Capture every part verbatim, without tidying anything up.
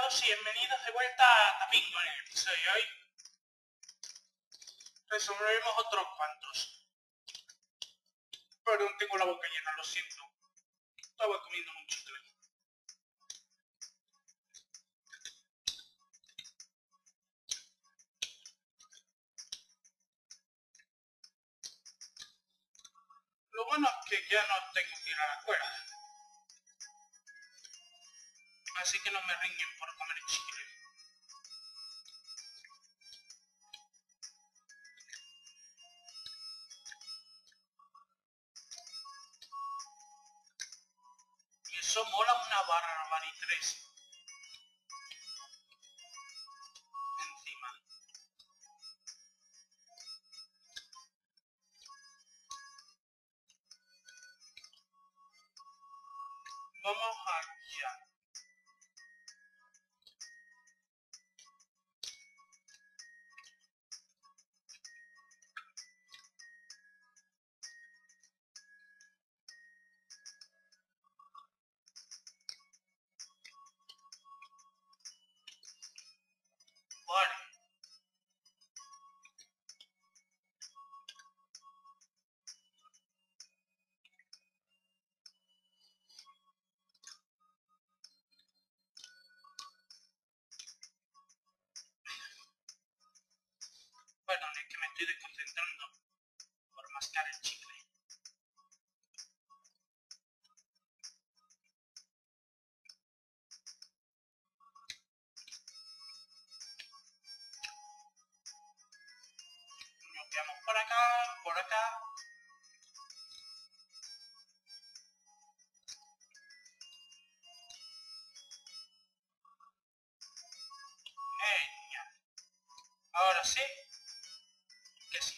todos y bienvenidos de vuelta a Tamingo en el episodio de hoy. Resolveremos otros cuantos. Pero no tengo la boca llena, lo siento. Estaba comiendo un chicle. Lo bueno es que ya no tengo que ir a la escuela. Así que no me riñen por comer chicle. Y eso mola una barbaridad. Encima. Vamos allá. Vale. Bueno, es que me estoy desconcentrando por mascar el chicle. Nos quedamos por acá, por acá. Genial. Ahora sí. Que sí.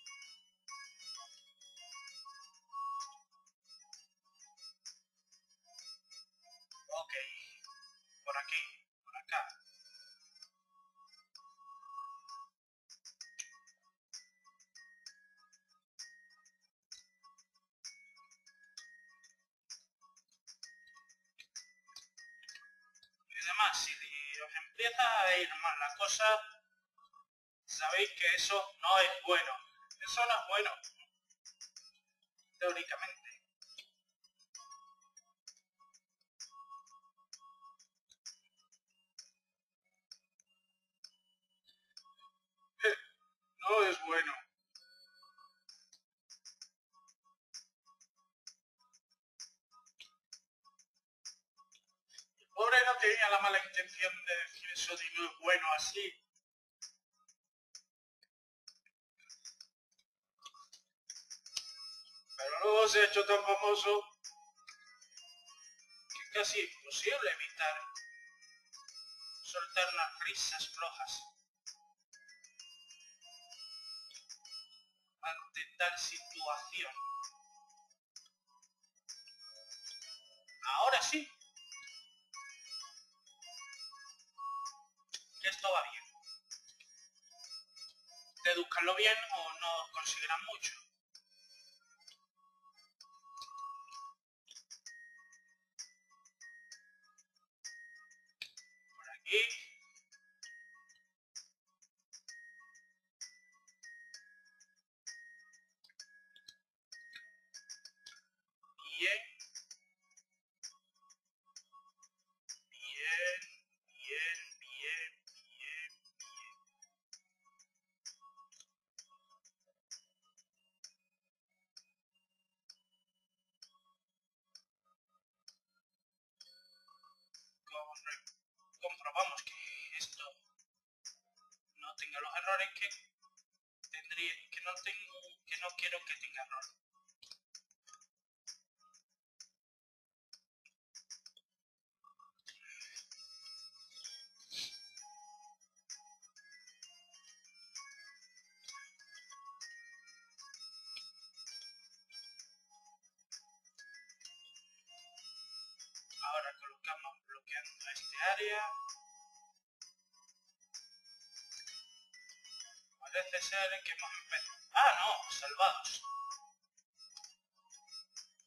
Ok. Por aquí, por acá. Y demás, si os empieza a ir mal la cosa, sabéis que eso no es bueno. Eso no es bueno. Teóricamente. No es bueno. El pobre no tenía la mala intención de decir eso de no es bueno así. Pero luego se ha hecho tan famoso que es casi imposible evitar soltar unas risas flojas ante tal situación. Ahora sí. Que esto va bien. Deduzcanlo bien o no conseguirán mucho. Por aquí. Bien. Bien, bien, bien, bien, bien. Comprobamos que esto no tenga los errores que tendría, que no tengo, que no quiero que tenga error. Ahora colocamos bloqueando este área. Parece ser que hemos empezado. Ah, no, salvados.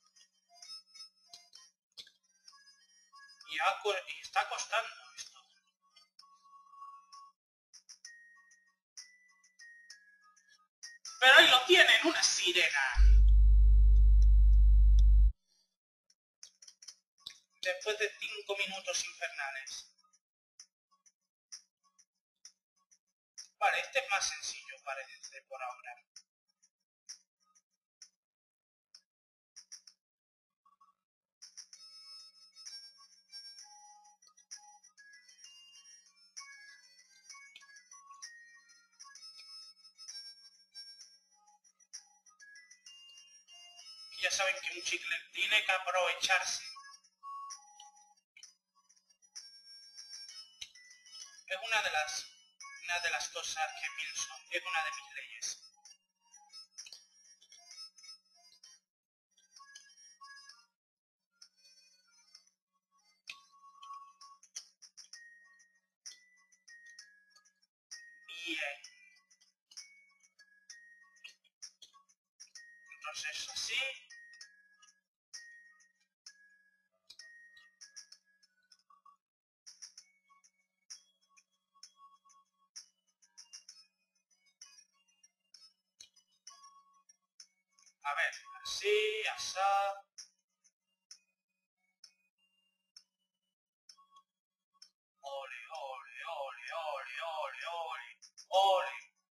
Y, ha, y está costando esto. ¡Ven, una sirena! Después de cinco minutos infernales. Vale, este es más sencillo, parece, por ahora. Ya saben que un chicle tiene que aprovecharse. Es una de las, una de las cosas que pienso, es una de mis leyes. Bien. Entonces así. A ver, así, asá. Ole, ole, ole, ole, ole, ole, ole.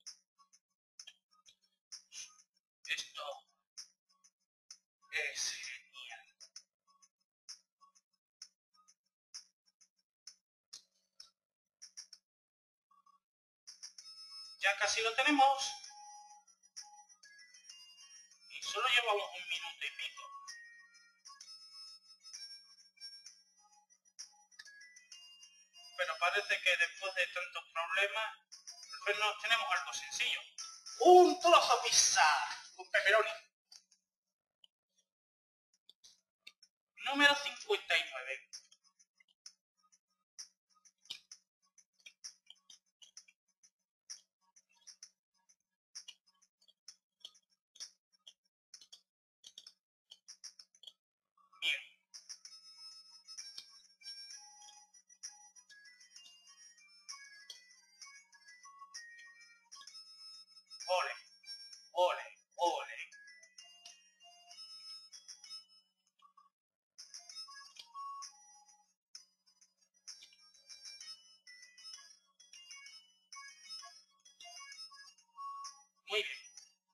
Esto es genial. Ya casi lo tenemos. Y solo llevamos un minuto y pico. Pero parece que después de tantos problemas, pues no tenemos algo sencillo. Un trozo de pizza con pepperoni. Número cincuenta y nueve. Bien. Ole, ole, ole. Muy bien.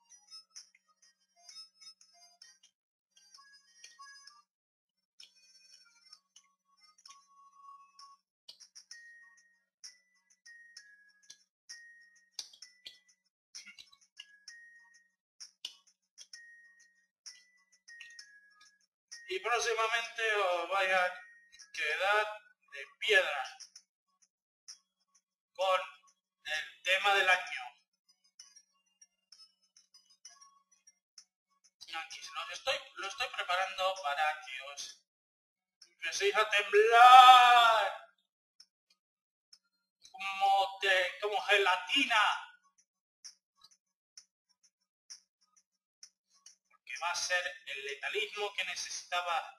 Y próximamente os vais a quedar de piedra con el tema del año. Aquí lo estoy, lo estoy preparando para que os empecéis a temblar como, te, como gelatina. Porque va a ser el letalismo que necesitaba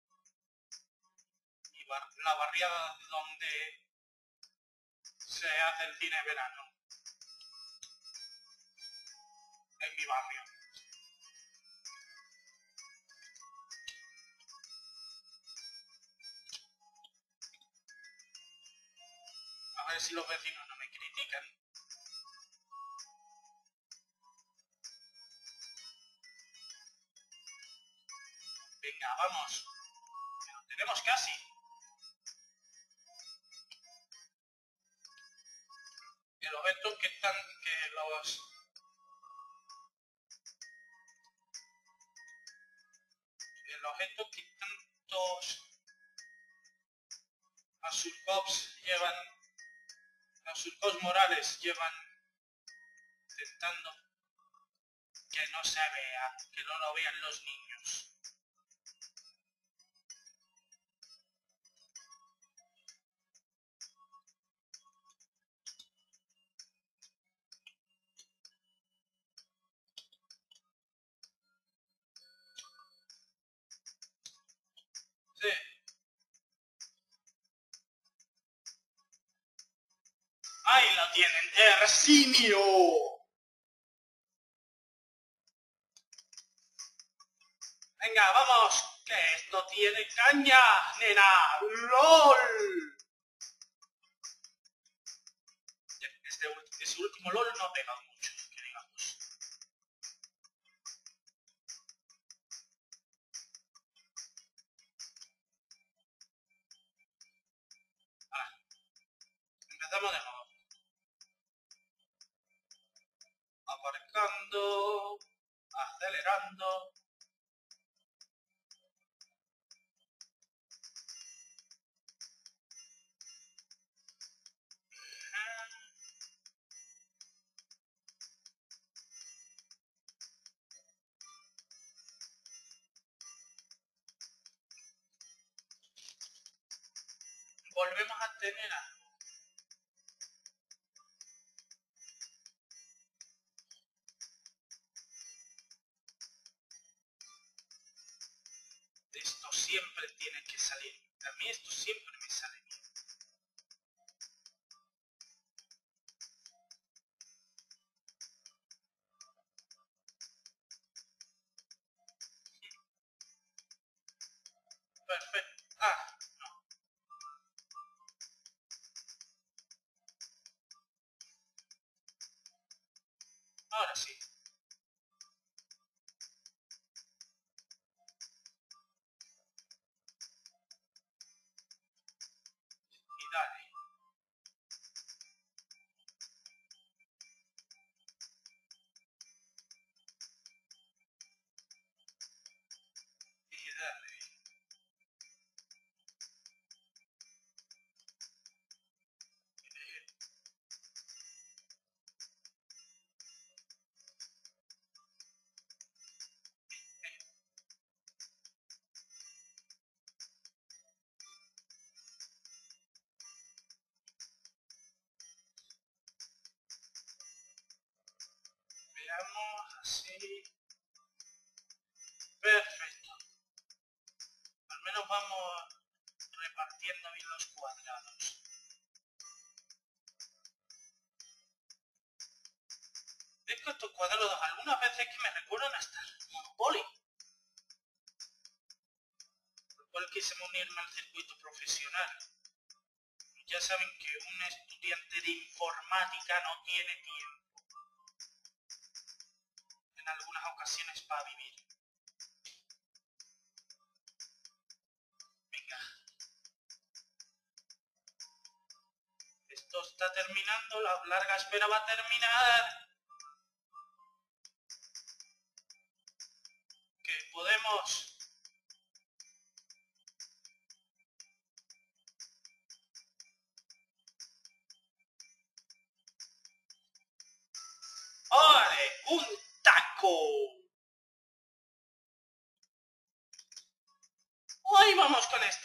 y bar, la barriada donde se hace el cine verano. En mi barrio. A ver si los vecinos no me critican. Venga, vamos. Que lo tenemos casi. Que los objetos que están, que los... Que los objetos que tantos Azulcops llevan, Azulcops morales llevan intentando que no se vea, que no lo vean los niños. Sí. Ahí lo tienen, Hercinio. ¡Vamos! ¡Que esto tiene caña, nena! ¡LOL! Este, ese último LOL no ha pegado mucho, que digamos. Ah, empezamos de nuevo. Aparcando, acelerando. Volvemos a tener a... Esto siempre tiene que salir. A mí esto siempre me sale bien. Perfecto. Ah, no. Ahora sí. Y dale. Y dale. Veamos así. Perfecto. Al menos vamos repartiendo bien los cuadrados. Es que estos cuadrados algunas veces que me recuerdan hasta el Monopoly. Por lo cual quise unirme al circuito profesional. Ya saben que un estudiante de informática no tiene tiempo. En algunas ocasiones para vivir. Venga. Esto está terminando, la larga espera va a terminar. Que podemos... ¡Ole! ¡Un taco! Hoy vamos con este.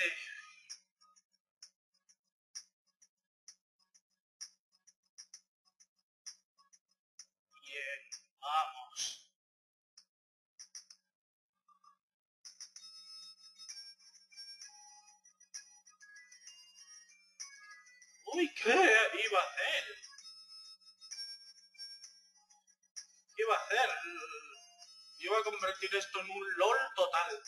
Bien, vamos. Uy, ¿qué iba a hacer? ¿Qué iba a hacer? Iba a convertir esto en un LOL total.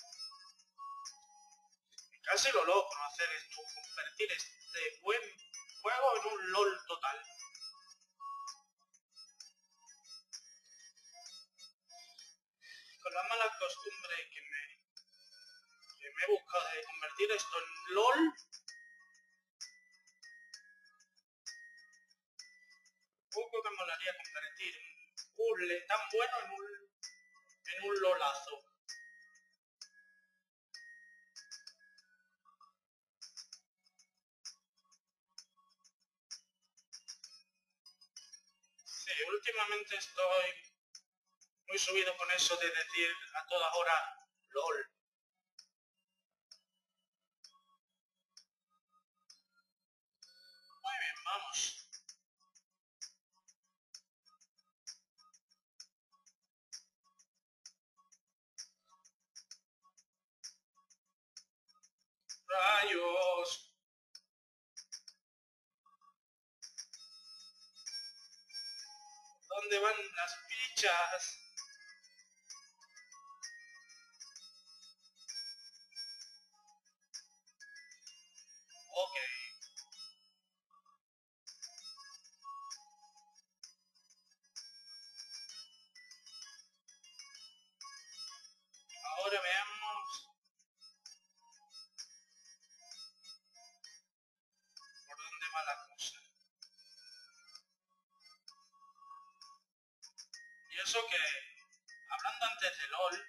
Casi lo logro hacer esto, convertir este buen juego en un LOL total. Con la mala costumbre que me, que me he buscado de convertir esto en LOL, poco que molaría convertir un puzzle tan bueno en un, en un LOLazo. Sí, últimamente estoy muy subido con eso de decir a todas horas LOL. Muy bien, vamos. ¡Rayos! ¿Dónde van las fichas? eso que, hablando antes de LOL,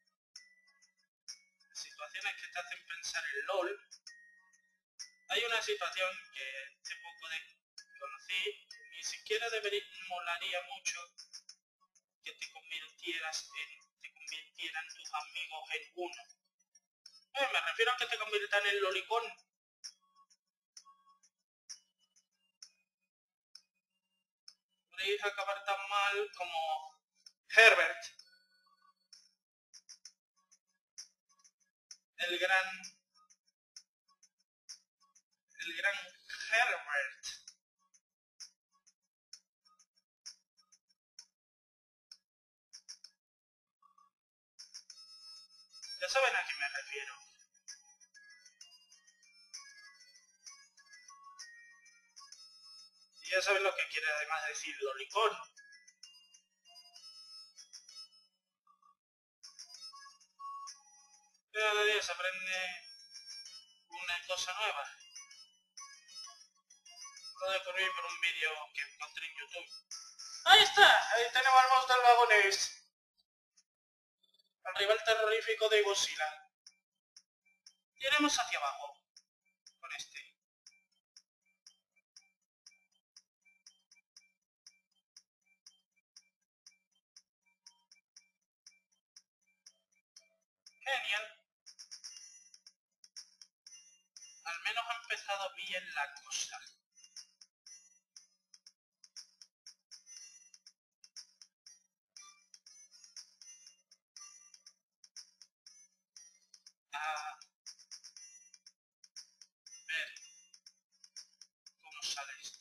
situaciones que te hacen pensar en LOL, hay una situación que hace poco de conocí, ni siquiera debería, molaría mucho que te convirtieras en, te convirtieran tus amigos en uno. Eh, me refiero a que te conviertan en lolicón. Podréis acabar tan mal como Herbert, el gran, el gran Herbert. Ya saben a quién me refiero. Y ya saben lo que quiere además decir lolicón. Cada día se aprende una cosa nueva. Lo descubrí por un vídeo que encontré en YouTube. ¡Ahí está! Ahí tenemos al monstruo del vagonés. Al rival terrorífico de Godzilla. Iremos hacia abajo. Con este. Genial. Al menos ha empezado bien la cosa. A ver cómo sale esto.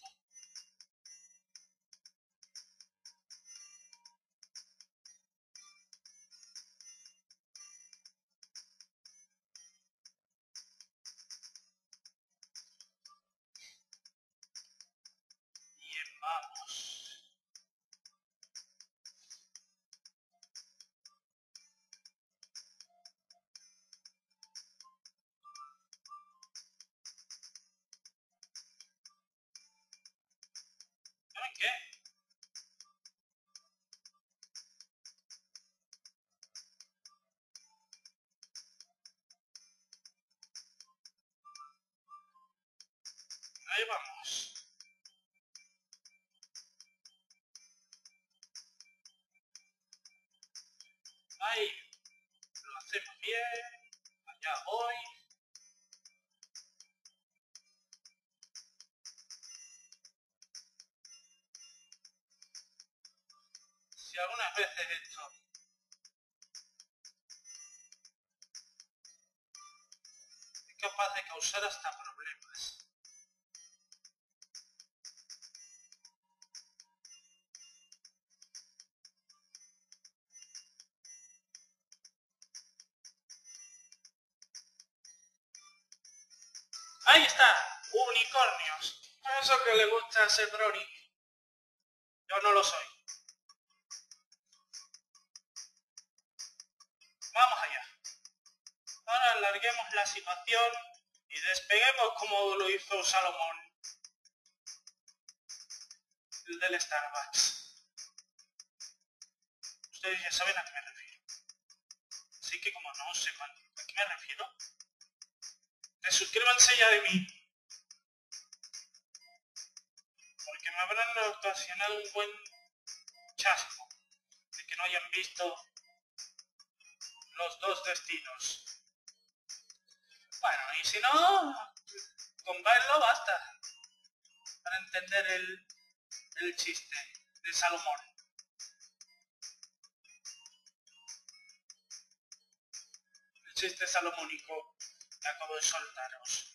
Bien, vamos. ¿Saben qué? Ahí vamos. Ahí lo hacemos bien. Allá voy. Si algunas veces esto es capaz de causar hasta problemas. Ahí está, unicornios. Eso que le gusta a ser Brony. Yo no lo soy. Vamos allá. Ahora alarguemos la situación y despeguemos como lo hizo Salomón, el del Starbucks. Ustedes ya saben a qué me refiero. Así que como no sepan a qué me refiero, desuscríbanse ya de mí. Porque me habrán ocasionado un buen chasco de que no hayan visto los dos destinos. Bueno, y si no, con verlo basta para entender el, el chiste de Salomón. El chiste salomónico que acabo de soltaros.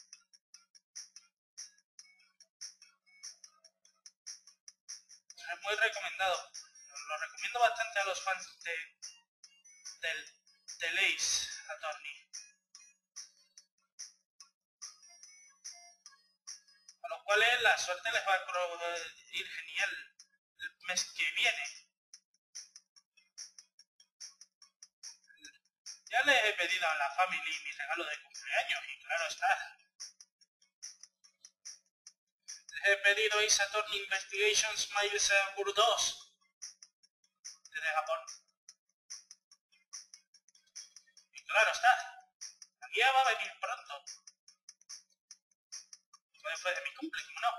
Es muy recomendado. Lo recomiendo bastante a los fans de, del, del Ace Attorney. A los cuales la suerte les va a ir genial el mes que viene. Ya les he pedido a la family mi regalo de cumpleaños y claro está. Les he pedido Ace Attorney Investigations Miles Burr dos. desde Japón. Y claro está, la guía va a venir pronto. Después de mi cumple, ¿cómo no?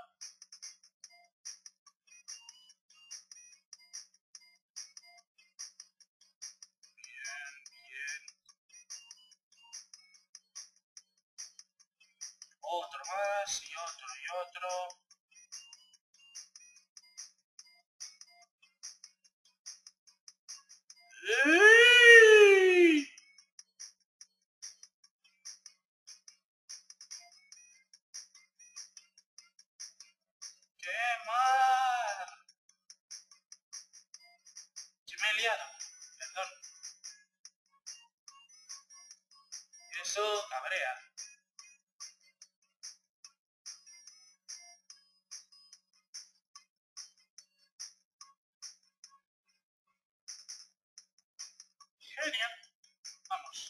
Bien, bien. Otro más, y otro, y otro. ¡Ey! ¡Qué mal! Yo me he liado, perdón. Eso cabrea. Genial. Vamos.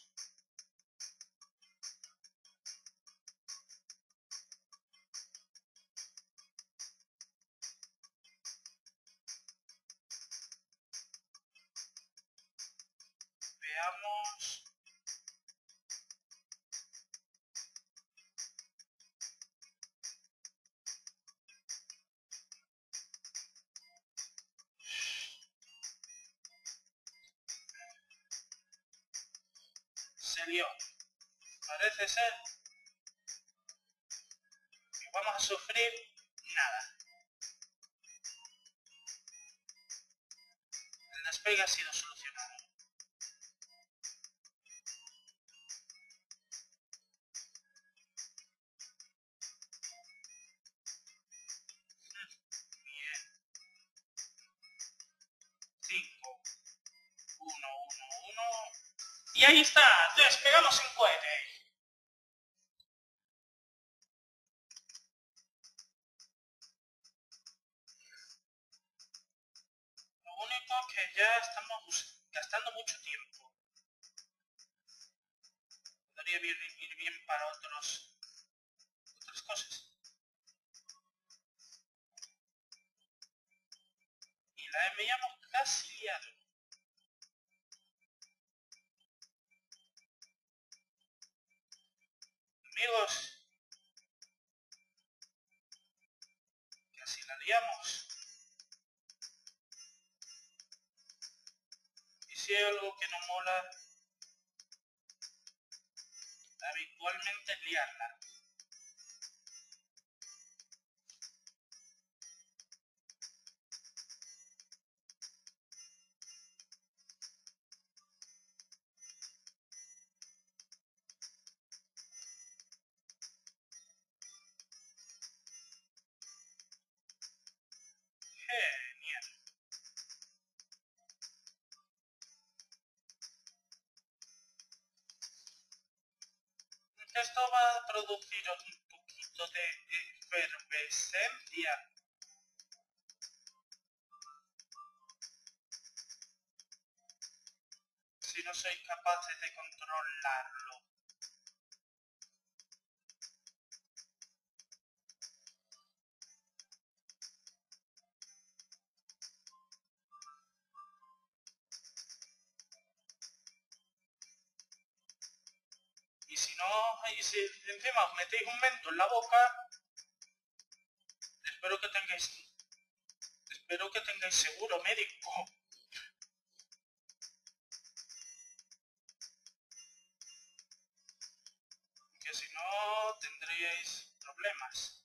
Veamos. Se lió. Parece ser que vamos a sufrir nada. El despegue ha sido solucionado. Bien. cinco, uno, uno, uno. Y ahí está, despegamos en cohete. Lo único que ya estamos gastando mucho tiempo. Podría ir, ir bien para otros, otras cosas. Y la habíamos casi liado. Amigos, casi la liamos. Y si hay algo que no mola, habitualmente es liarla. Genial. Esto va a producir un poquito de efervescencia. Si no sois capaces de controlarlo. Y si no, y si encima os metéis un mento en la boca, espero que tengáis, espero que tengáis seguro médico. Que si no, tendríais problemas.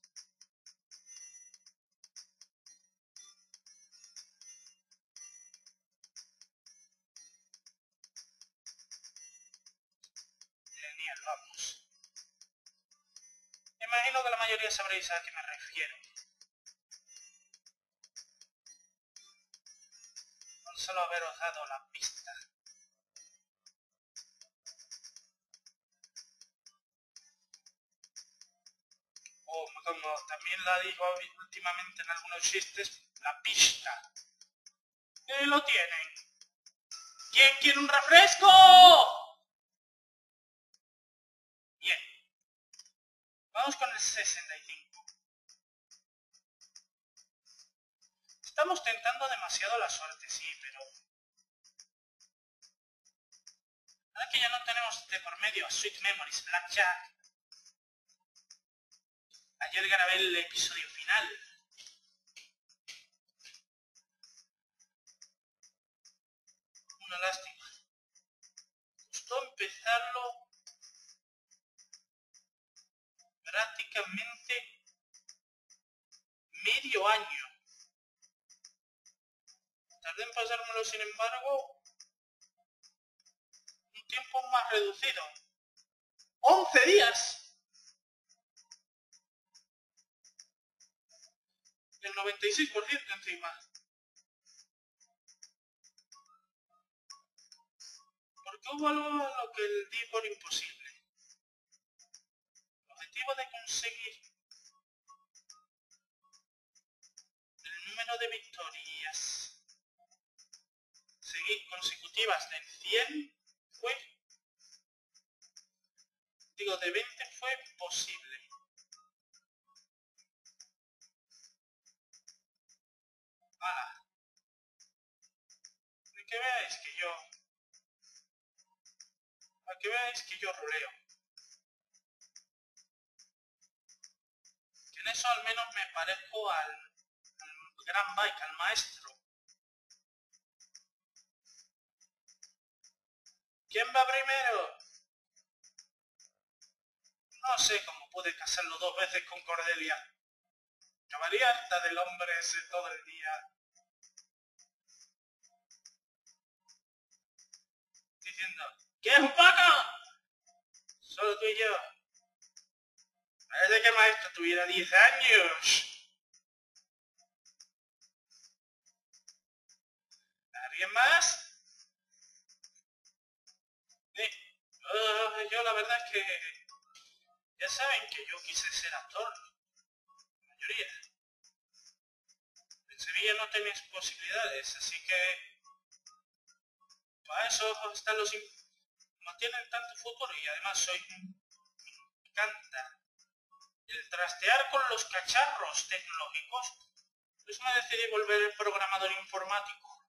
Genial, vamos. Imagino que la mayoría sabréis a qué me refiero. Con solo haberos dado la pista. O como también la digo últimamente en algunos chistes, la pista. ¡Y lo tienen! ¿Quién quiere un refresco? Bien. Vamos con el sesenta y cinco. Estamos tentando demasiado la suerte, sí, pero Ahora que ya no tenemos de por medio a Sweet Memories Blackjack, ayer grabé el episodio final. Una lástima. Costó empezarlo prácticamente medio año. Tardé en pasármelo, sin embargo, un tiempo más reducido. ¡once días! El noventa y seis por ciento encima. Porque hubo algo a lo que di por imposible. El objetivo de conseguir el número de victorias seguir consecutivas de cien fue, digo, de veinte fue posible. Ah, para que veáis que yo, para que veáis que yo roleo. Que en eso al menos me parezco al, al gran Bike, al maestro. ¿Quién va primero? No sé cómo pude casarlo dos veces con Cordelia. Acabaría harta del hombre ese todo el día. Diciendo, ¿qué es un poco? Solo tú y yo. Parece que el maestro tuviera diez años. ¿Alguien más? Sí. Uh, yo la verdad es que... Ya saben que yo quise ser actor. La mayoría. En Sevilla no tenéis posibilidades, así que... Para eso están los... No tienen tanto futuro y además soy... Me encanta el trastear con los cacharros tecnológicos. Pues me decidí volver programador informático.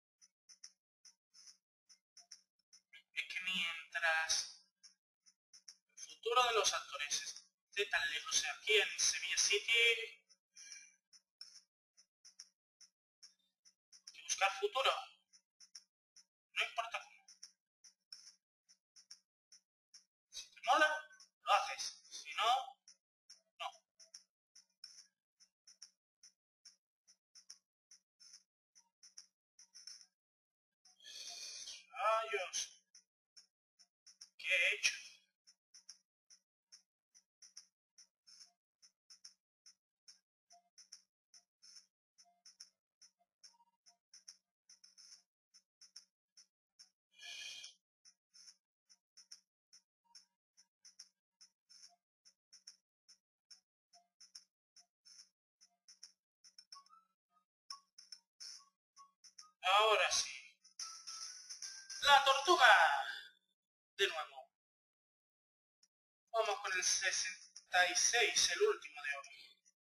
Es que mientras el futuro de los actores esté tan lejos aquí en Sevilla City, hay que buscar futuro. No importa cómo. Si te mola, lo haces. Si no, no. Rayos. ¿Qué he hecho? Ahora sí. La tortuga. De nuevo. Vamos con el sesenta y seis, el último de hoy.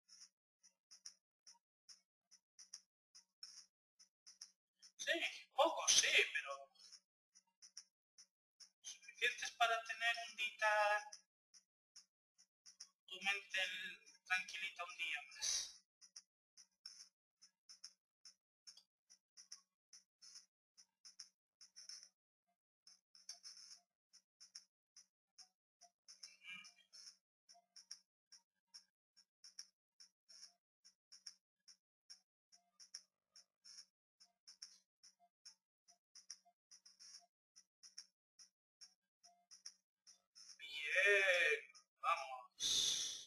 Sí, poco sí, pero... suficientes para tener un día... tu mente tranquilita un día más. Bien, vamos.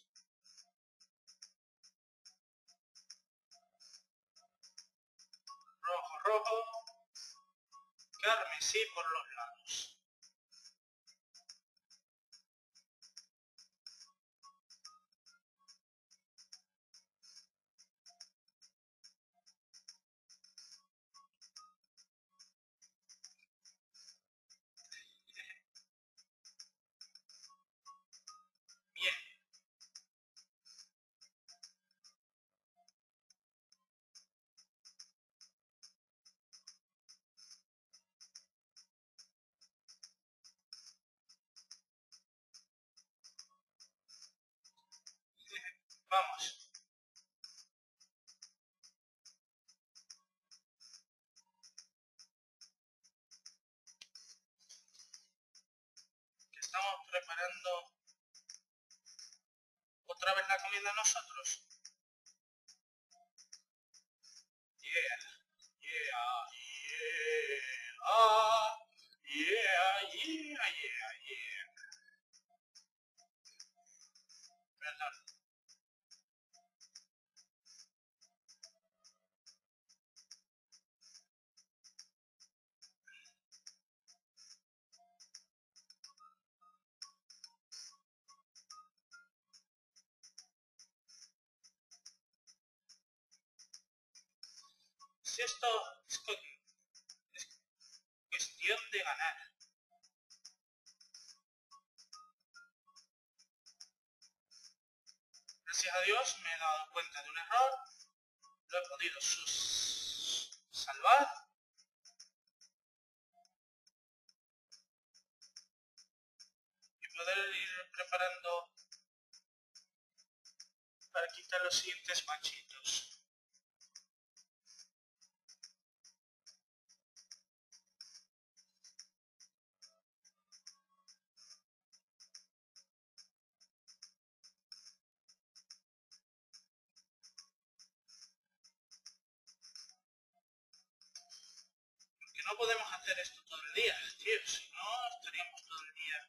Rojo, rojo. Carmesí por los lados. Bien. Vamos. Que estamos preparando otra vez la comida nosotros. Yeah, yeah, yeah, yeah, yeah, yeah, yeah. Perdón. Si esto es cuestión de ganar. Gracias a Dios me he dado cuenta de un error, lo he podido salvar y poder ir preparando para quitar los siguientes machitos. Porque no podemos hacer esto todo el día, tío, si no estaríamos todo el día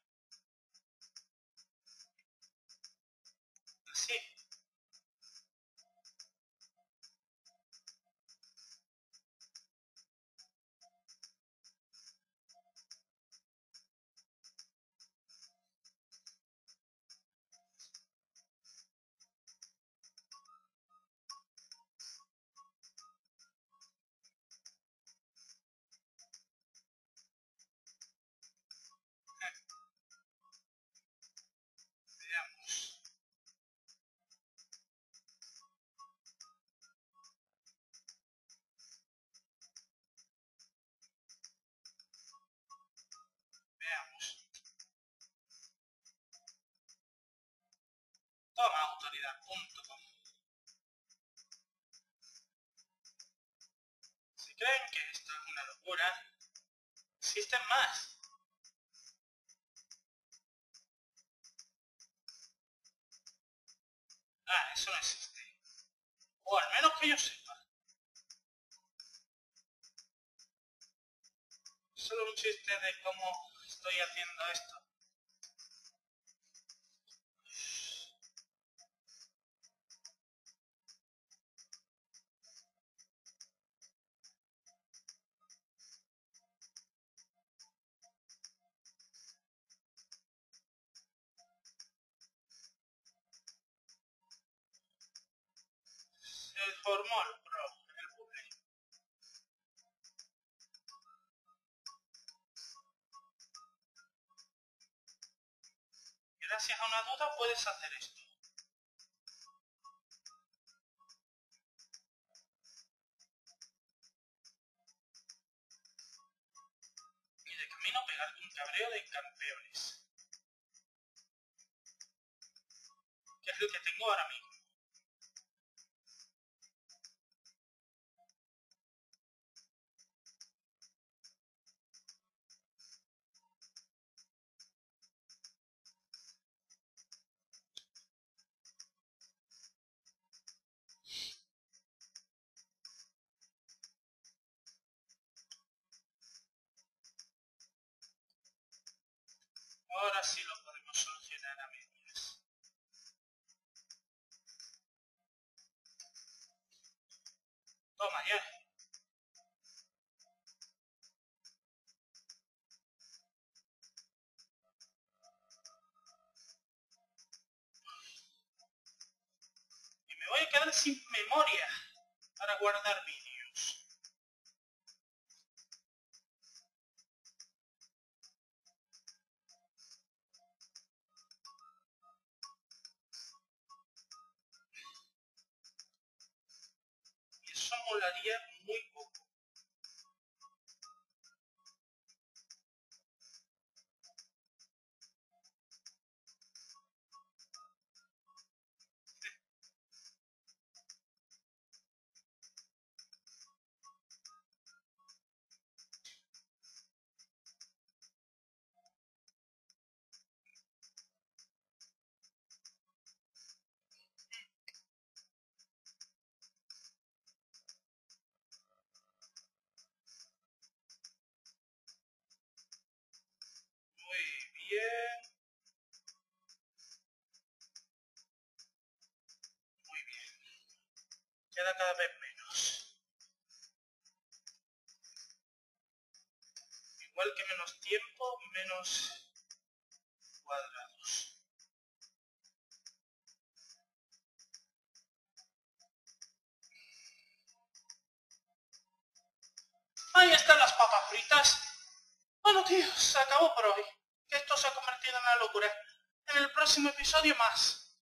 así. Veamos. Veamos. Toma autoridad punto com. Si creen que esto es una locura, existen más. Ah, eso no existe. O al menos que yo sepa. Solo un chiste de cómo estoy haciendo esto. Se formó el pro, el bucle. Gracias a una duda puedes hacer esto. Y de camino pegarte un cabreo de campeones. Que es lo que tengo ahora mismo. Ahora sí lo podemos solucionar a medias. Toma ya. Y me voy a quedar sin memoria para guardar vídeos. Y eso molaría muy poco. queda cada vez menos. Igual que menos tiempo, menos cuadrados. Ahí están las papas fritas. Bueno, tío, se acabó por hoy. Esto se ha convertido en una locura. En el próximo episodio más.